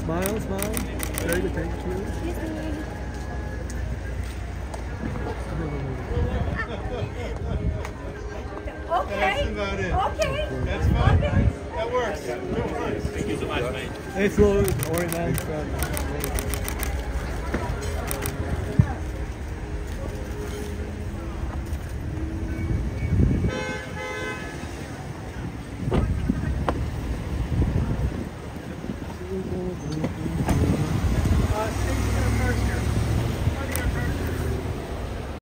Smile, smile. Very good, thank you. Okay. That's about it. Okay. That's fine. Okay. That works. Thank you so much, mate. Hey, Floyd. All right, man.